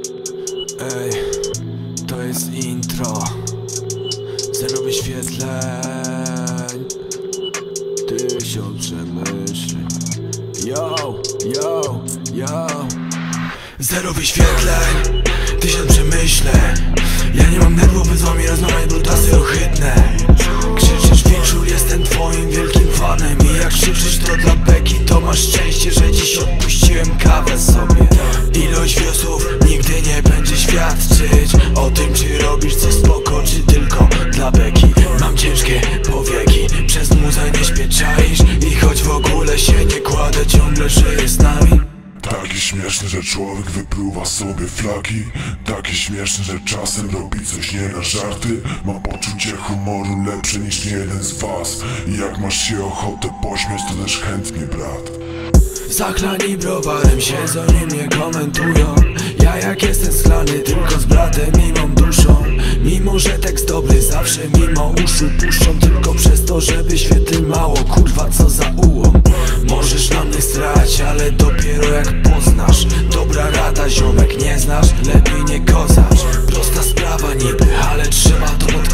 Ej, to jest intro. Zero wyświetleń, 1000 przemyśleń. Yo, yo, yo. Zero wyświetleń, 1000 przemyśleń. Ja nie mam nerwów, by z wami rozmawiać, brutasy ohydne. Krzyczysz wieczór, jestem twoim wielkim fanem. I jak krzyczysz to dla beki, to masz szczęście, że dziś odpuściłem kawę sobie. Ilość wiosłów nigdy nie będzie świadczyć o tym, czy robisz coś spoko, czy tylko dla beki. Mam ciężkie powieki, przez muzę nie śpię, czaisz. I choć w ogóle się nie kładę, ciągle żyje z nami. Taki śmieszny, że człowiek wypluwa sobie flaki. Taki śmieszny, że czasem robi coś nie na żarty. Mam poczucie humoru lepsze niż niejeden z was. I jak masz się ochotę pośmiać, to też chętnie, brat. Zachlani browarem siedzą i mnie komentują. Ja jak jestem schlany, tylko z bratem i mą duszą. Mimo że tekst dobry, zawsze mimo uszu puszczą. Tylko przez to, żeby świetli mało, kurwa co za ułom. Możesz na mnie strać, ale dopiero jak poznasz. Dobra rada, ziomek, nie znasz, lepiej nie kozacz. Prosta sprawa niby, ale trzeba to podkreślić.